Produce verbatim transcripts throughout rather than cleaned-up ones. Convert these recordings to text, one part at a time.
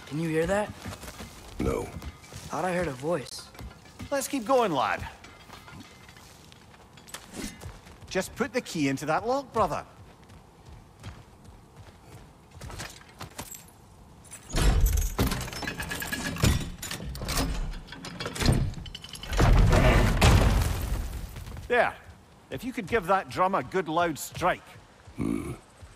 Can you hear that? No. Thought I heard a voice. Let's keep going, lad. Just put the key into that lock, brother. There. If you could give that drum a good loud strike. Hmm.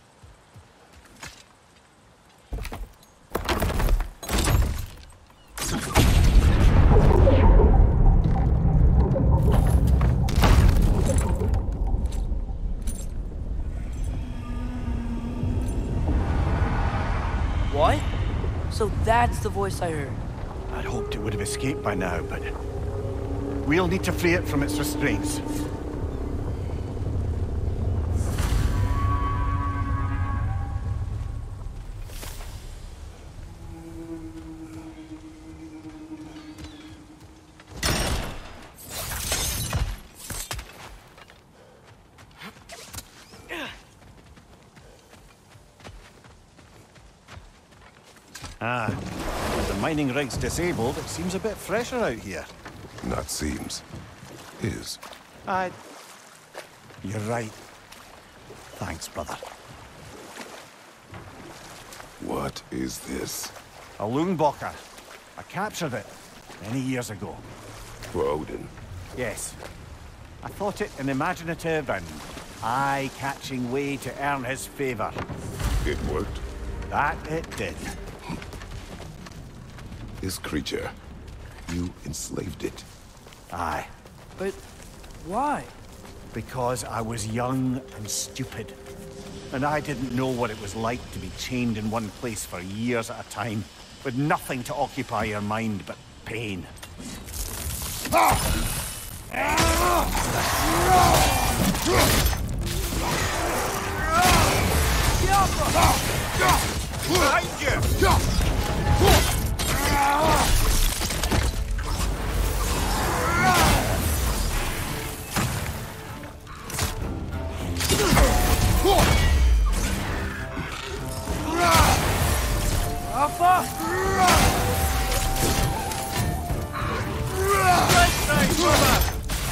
What? So that's the voice I heard. I'd hoped it would have escaped by now, but we'll need to free it from its restraints. Ah, with the mining rigs disabled, it seems a bit fresher out here. Not seems. Is. I... You're right. Thanks, brother. What is this? A Lyngbakr. I captured it many years ago. For Odin. Yes. I thought it an imaginative and eye-catching way to earn his favor. It worked. That it did. This creature, you enslaved it. Aye. But why? Because I was young and stupid. And I didn't know what it was like to be chained in one place for years at a time, with nothing to occupy your mind but pain. Behind you! Alpha! Right side, brother!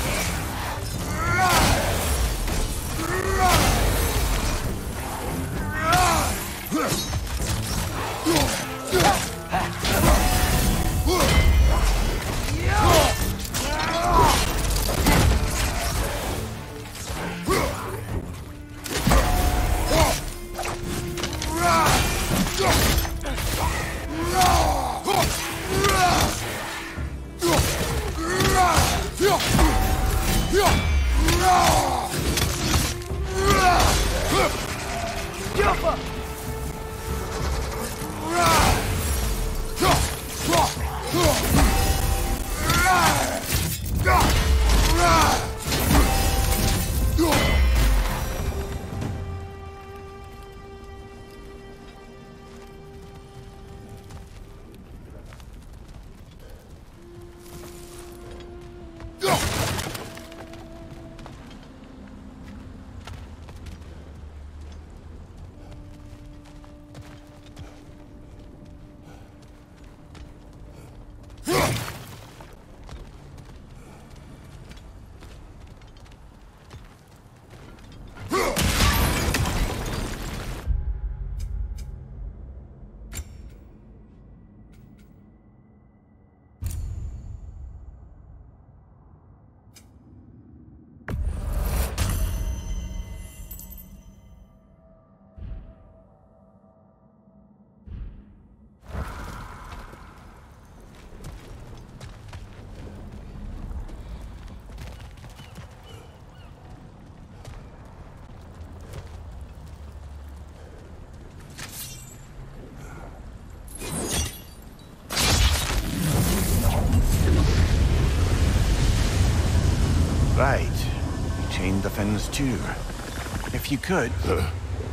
Right. You chained the fins too. If you could... Huh.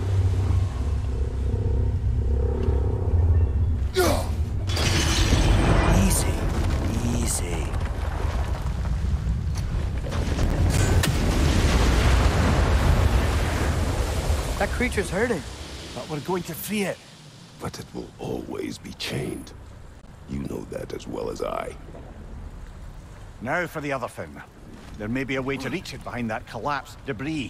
Easy. Easy. That creature's hurting. But we're going to free it. But it will always be chained. You know that as well as I. Now for the other thing. There may be a way to reach it behind that collapsed debris.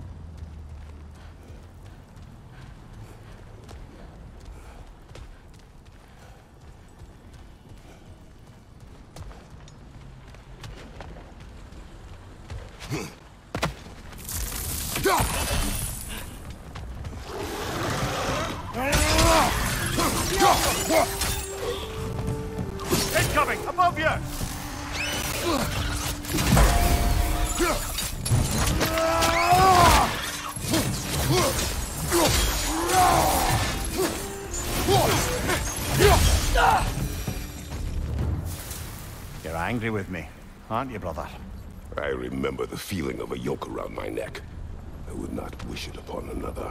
Incoming! Above you! You're angry with me, aren't you, brother? I remember the feeling of a yoke around my neck. I would not wish it upon another.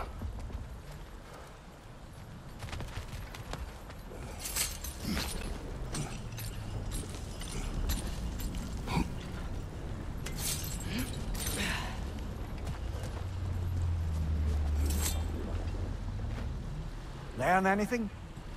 Learn anything?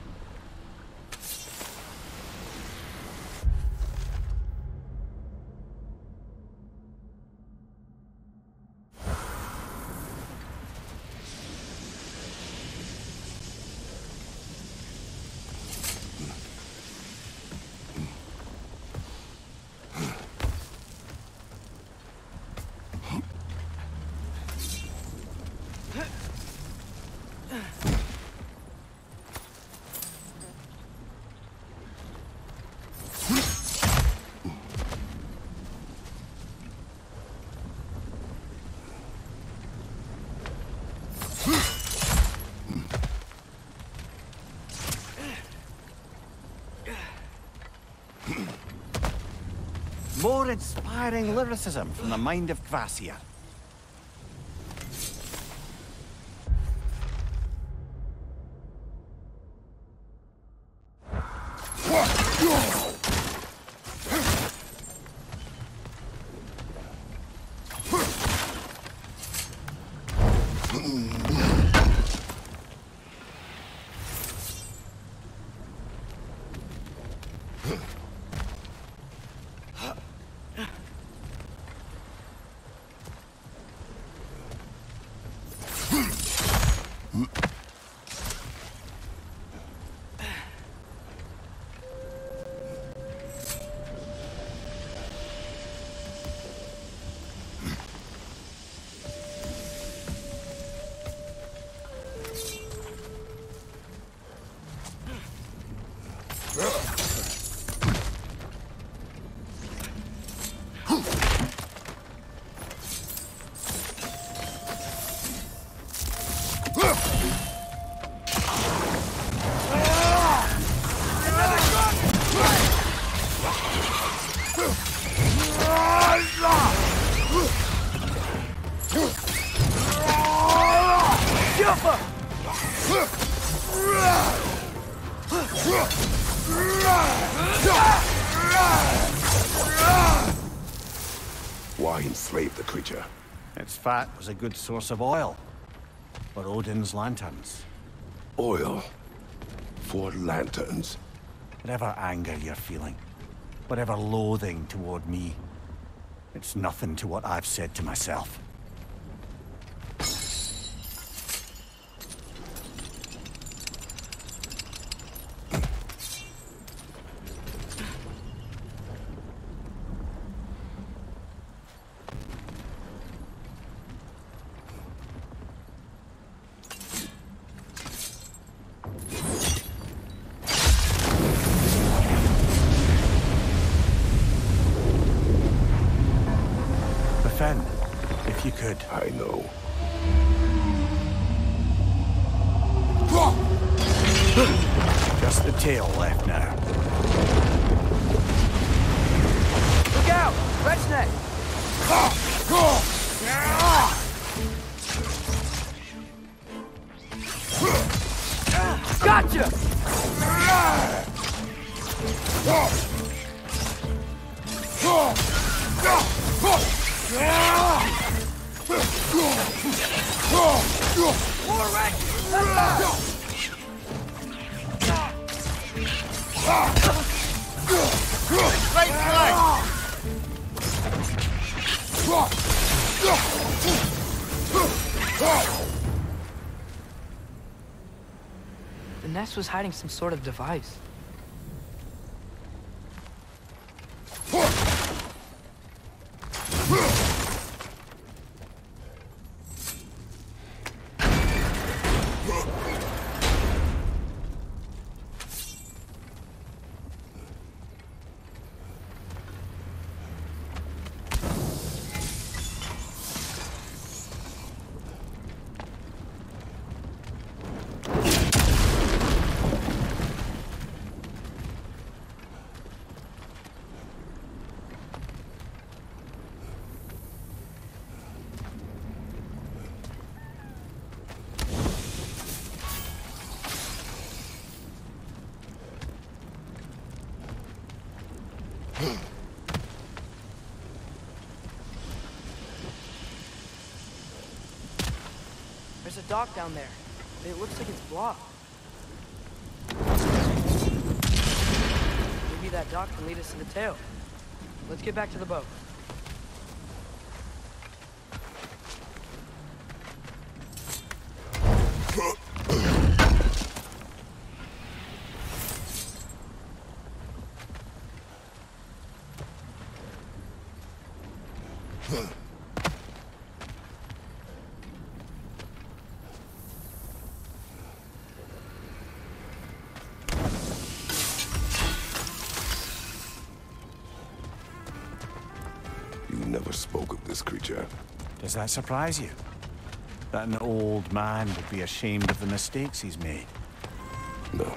More inspiring lyricism from the mind of Kvasir. Why enslave the creature? Its fat was a good source of oil for Odin's lanterns. Oil for lanterns. Whatever anger you're feeling, whatever loathing toward me, it's nothing to what I've said to myself. If you could. I know. Just the tail left now. Look out! Redneck! Gotcha! Right flank! The nest was hiding some sort of device. There's a dock down there. It looks like it's blocked. Maybe that dock can lead us to the tail. Let's get back to the boat. Never spoke of this creature. Does that surprise you? That an old man would be ashamed of the mistakes he's made? No.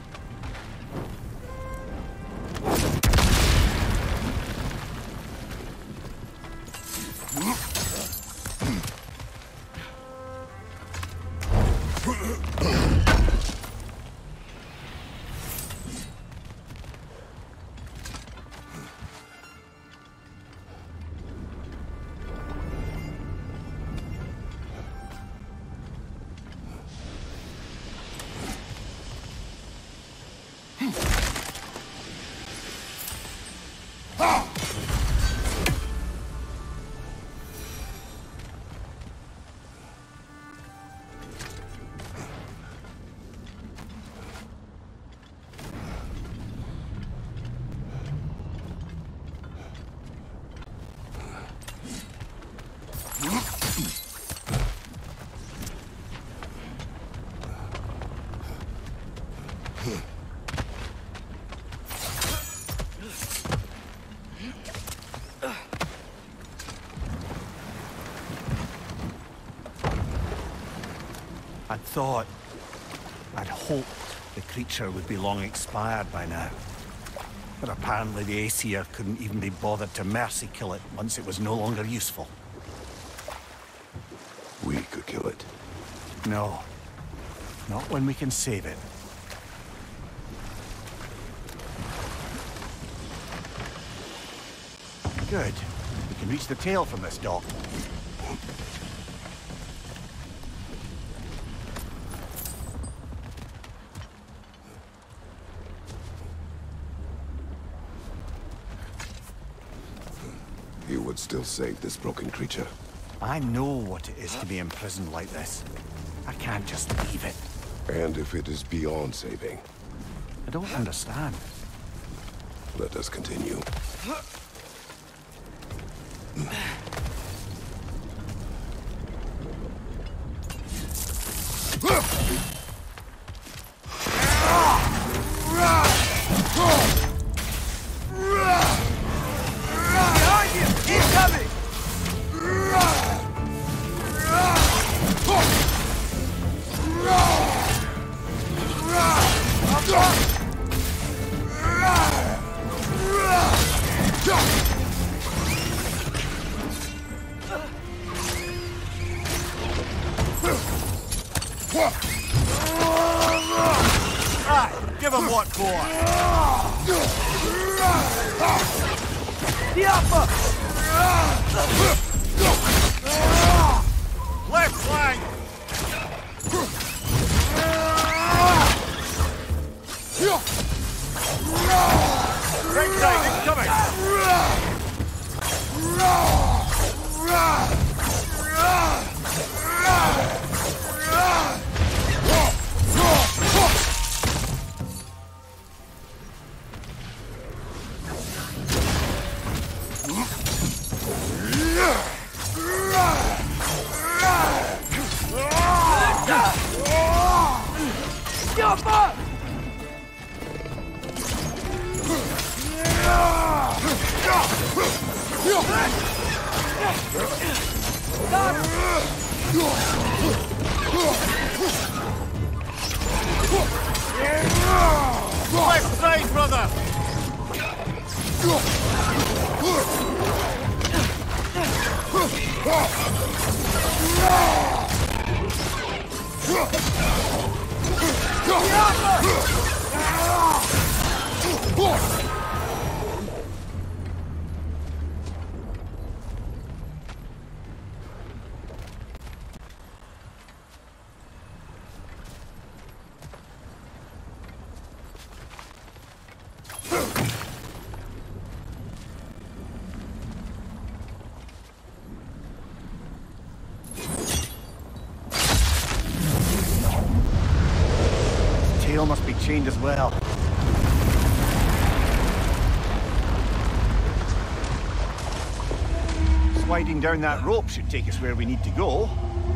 I'd thought, I'd hoped the creature would be long expired by now. But apparently the Aesir couldn't even be bothered to mercy kill it once it was no longer useful. We could kill it. No. Not when we can save it. Good. We can reach the tail from this dock. You would still save this broken creature. I know what it is to be imprisoned like this. I can't just leave it. And if it is beyond saving? I don't understand. Let us continue. Behind you! He's coming! Right, give him what for. The Alpha! Left flank! Right side, incoming! Left side, brother! Tail must be chained as well. Sliding down that rope should take us where we need to go.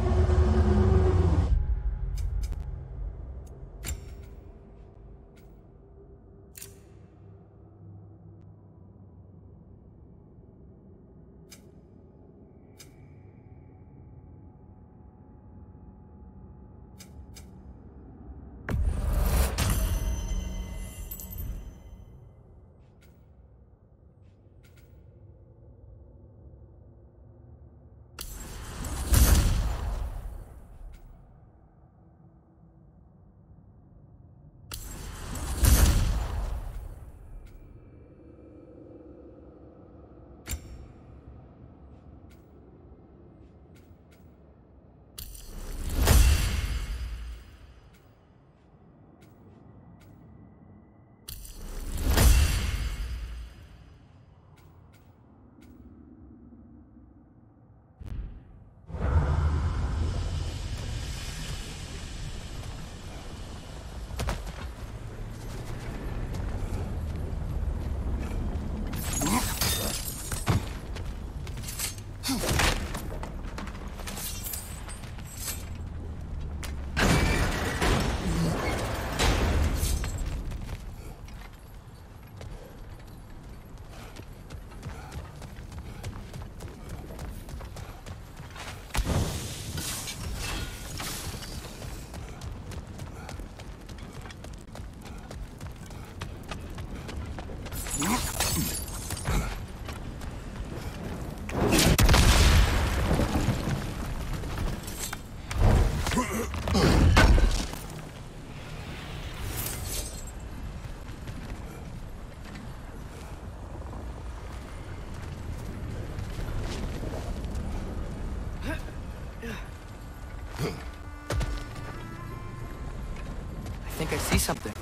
I think I see something.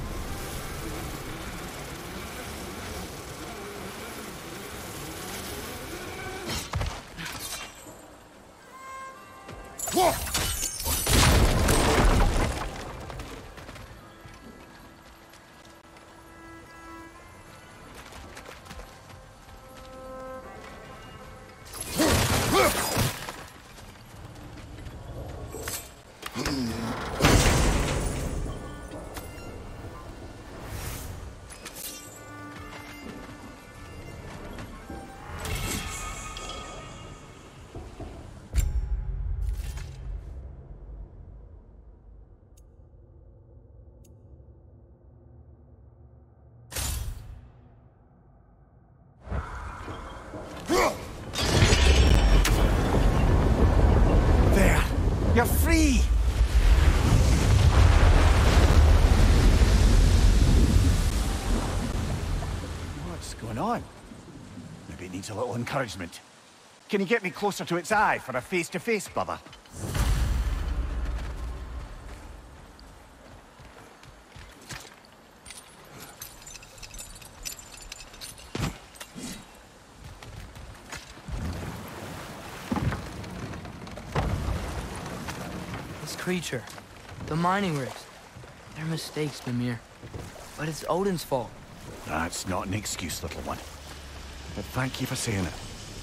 You're free! What's going on? Maybe it needs a little encouragement. Can you get me closer to its eye for a face-to-face, brother? creature. The mining rigs. They're mistakes, Mimir. But it's Odin's fault. That's not an excuse, little one. But thank you for saying it.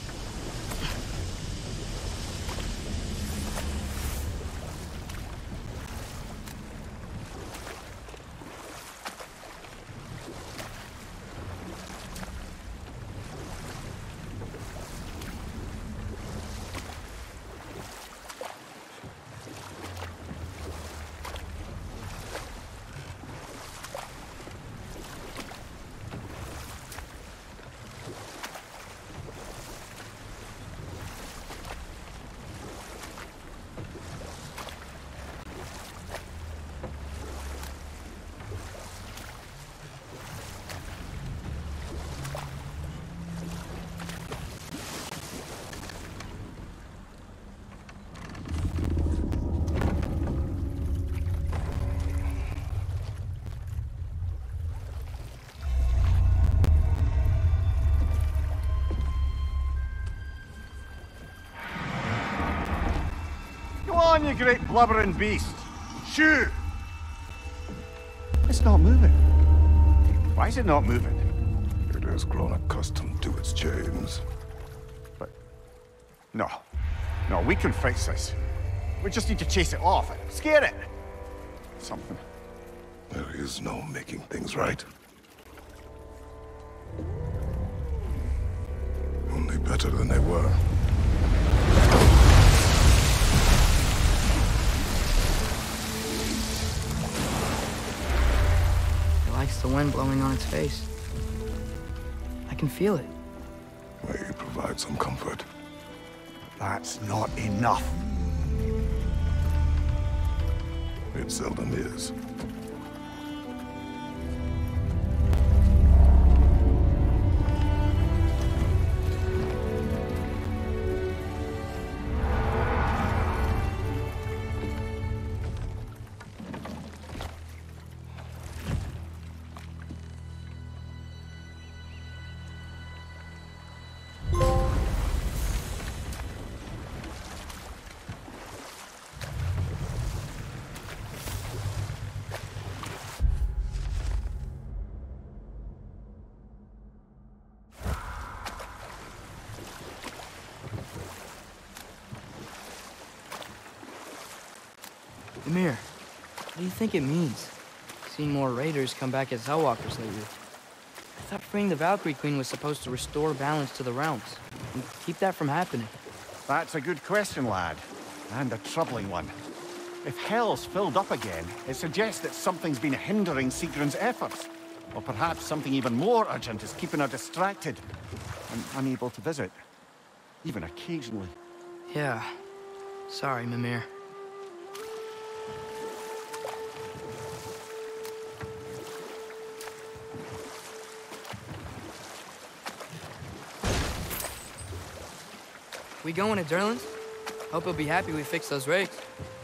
Go on, you great blubbering beast. Shoo! It's not moving. Why is it not moving? It has grown accustomed to its chains. But... No. No, we can fix this. We just need to chase it off and scare it. Something. There is no making things right. Only better than they were. It likes the wind blowing on its face. I can feel it. May provide some comfort. That's not enough. It seldom is. Mimir, what do you think it means? Seeing more raiders come back as Hellwalkers lately. I thought freeing the Valkyrie Queen was supposed to restore balance to the realms and keep that from happening. That's a good question, lad. And a troubling one. If Hell's filled up again, it suggests that something's been hindering Sigrun's efforts. Or perhaps something even more urgent is keeping her distracted and unable to visit. Even occasionally. Yeah. Sorry, Mimir. We going to Durlin's? Hope he'll be happy we fixed those rigs.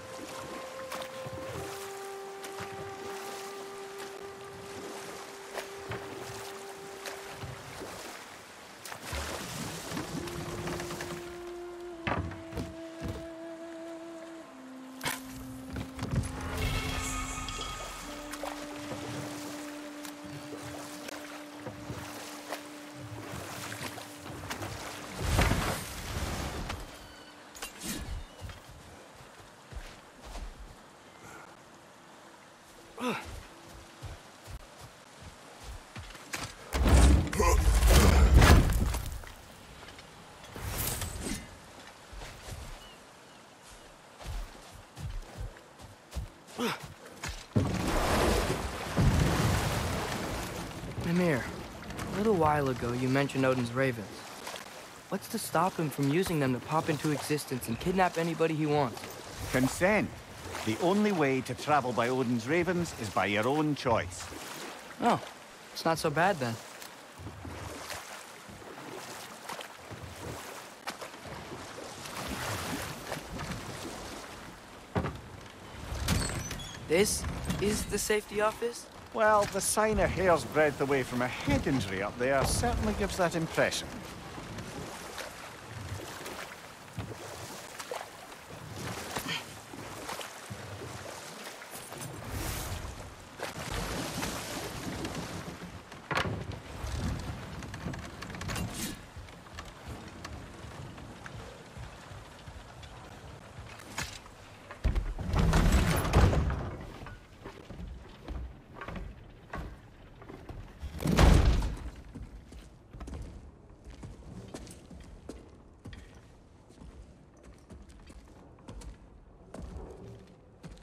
Mimir, a little while ago you mentioned Odin's ravens. What's to stop him from using them to pop into existence and kidnap anybody he wants? Consent. The only way to travel by Odin's ravens is by your own choice. Oh, it's not so bad then. This is the safety office? Well, the sign a hair's breadth away from a head injury up there certainly gives that impression.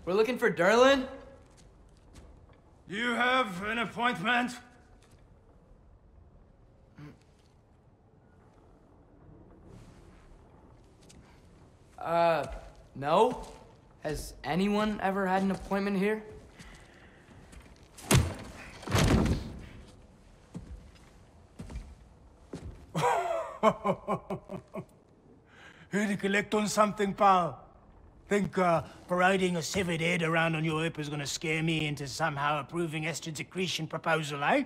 We're looking for Durlin? Do you have an appointment? Uh, no? Has anyone ever had an appointment here? Here to collect on something, pal? Think uh, parading a severed head around on your hip is gonna scare me into somehow approving Esther's accretion proposal, eh?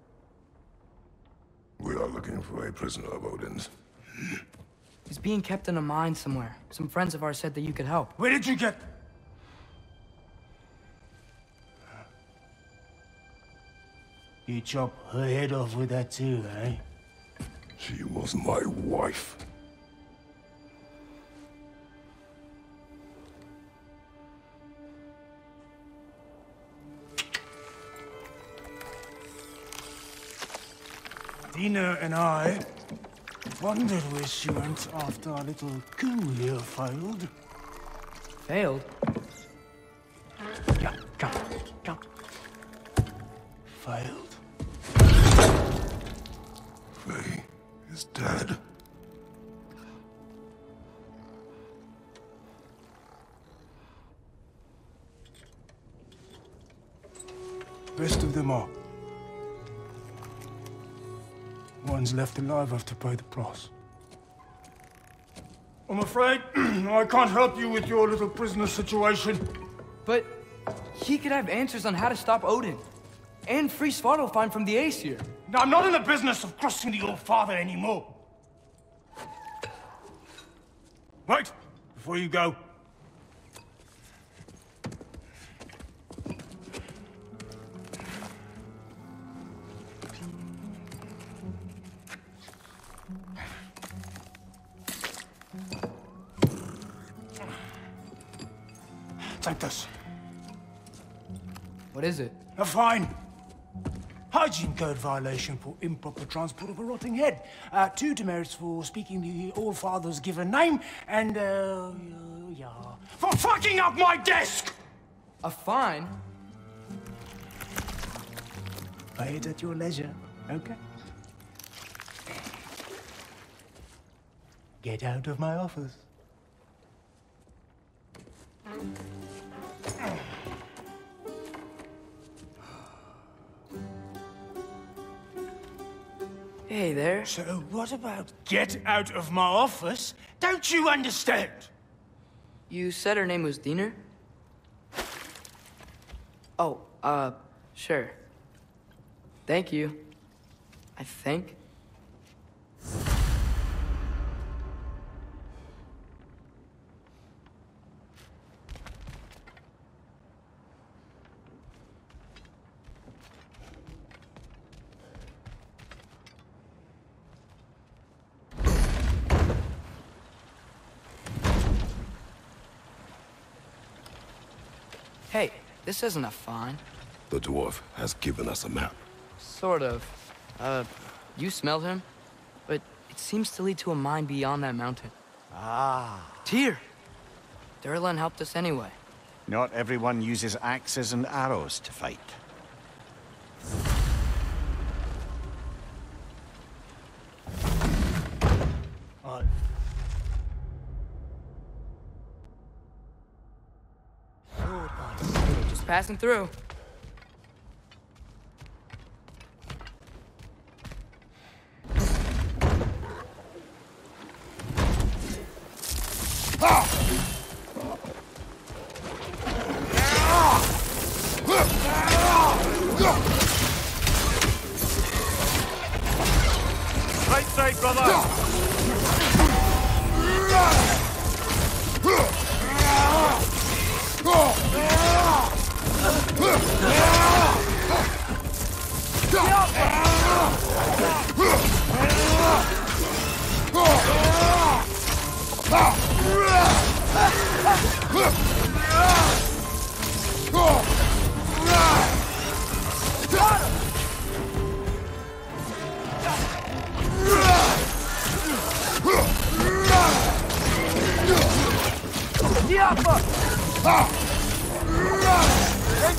We are looking for a prisoner of Odin's. He's being kept in a mine somewhere. Some friends of ours said that you could help. Where did you get... You chop her head off with that too, eh? She was my wife. Dina and I wondered where she went after our little coup here failed. Failed? Yeah, come, come. Failed. Faye is dead. Best of them all. One's left alive have to pay the price. I'm afraid I can't help you with your little prisoner situation. But he could have answers on how to stop Odin. And free Svartalfheim from the Aesir. Now, I'm not in the business of crossing the old father anymore. Wait, before you go. Take this. What is it? A fine. Hygiene code violation for improper transport of a rotting head. Uh, two demerits for speaking the All Father's given name, and, uh, yeah, for fucking up my desk! A fine? Pay it at your leisure, okay? Get out of my office. Hey there. So what about get out of my office? Don't you understand? You said her name was Diener? Oh, uh, sure. Thank you. I think. Hey, this isn't a fine. The dwarf has given us a map. Sort of. Uh, you smelled him? But it seems to lead to a mine beyond that mountain. Ah. Tyr! Durlin helped us anyway. Not everyone uses axes and arrows to fight. Uh, Just passing through. Right side, brother!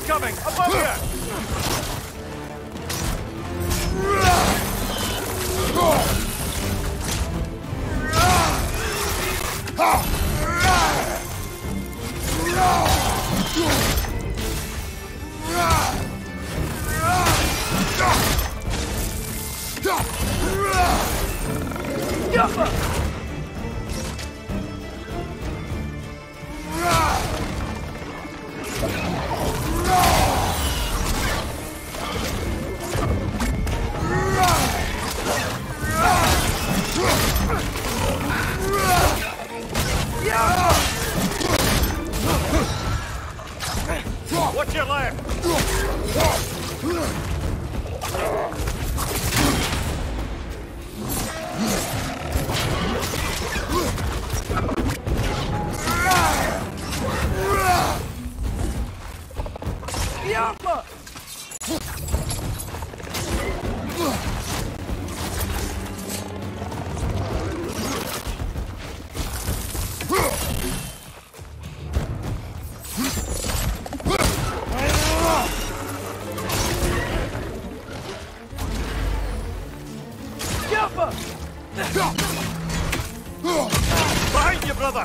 Enemies coming! Above you! Watch your left! Behind you, brother!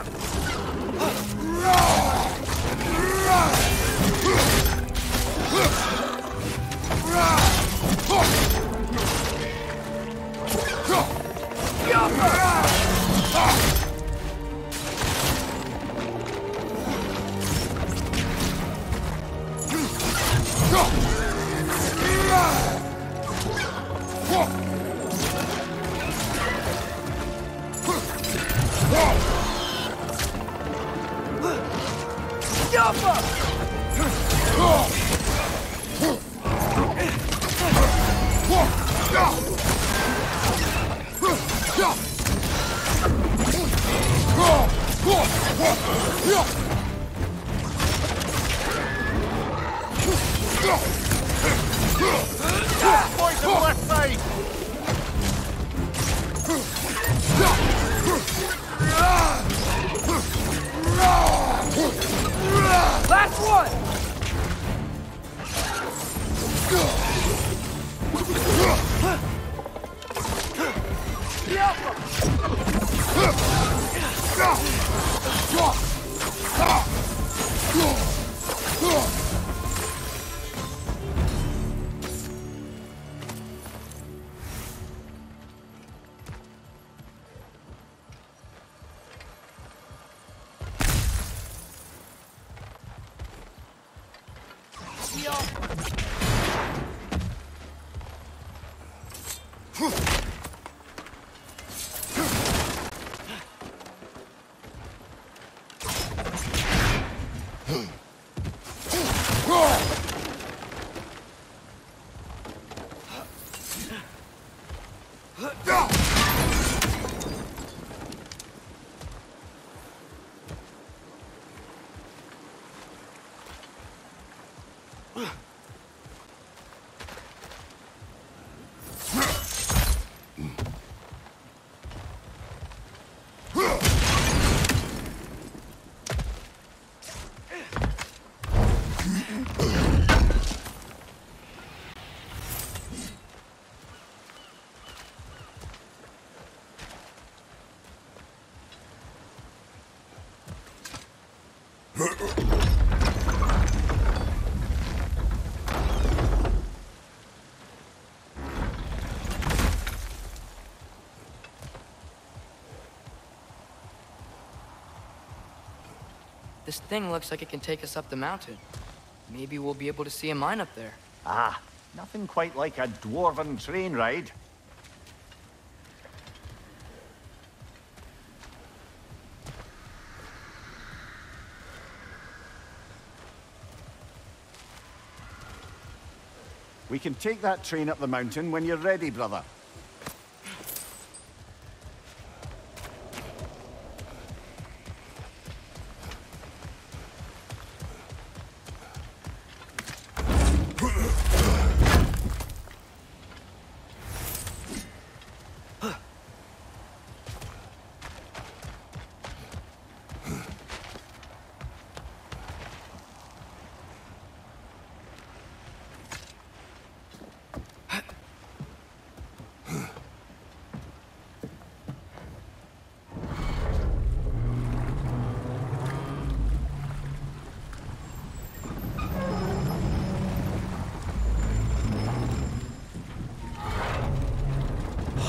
Boys on the left side! Last one! This thing looks like it can take us up the mountain. Maybe we'll be able to see a mine up there. Ah, nothing quite like a dwarven train ride. We can take that train up the mountain when you're ready, brother.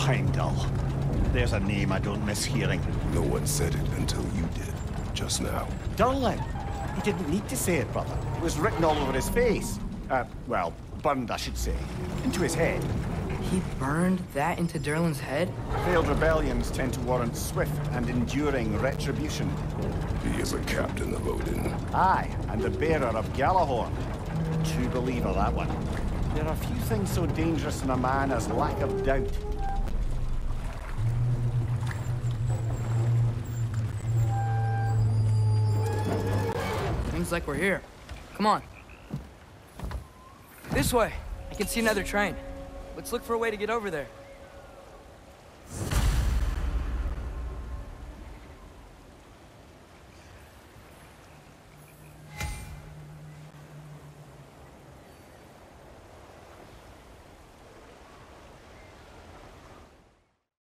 Heimdall. There's a name I don't miss hearing. No one said it until you did, just now. Durlin. He didn't need to say it, brother. It was written all over his face. Uh, well, burned, I should say. Into his head. He burned that into Durlin's head? Failed rebellions tend to warrant swift and enduring retribution. He is a captain of Odin. Aye, and the bearer of Galahorn. True believer, that one. There are few things so dangerous in a man as lack of doubt. Seems like we're here. Come on. This way. I can see another train. Let's look for a way to get over there.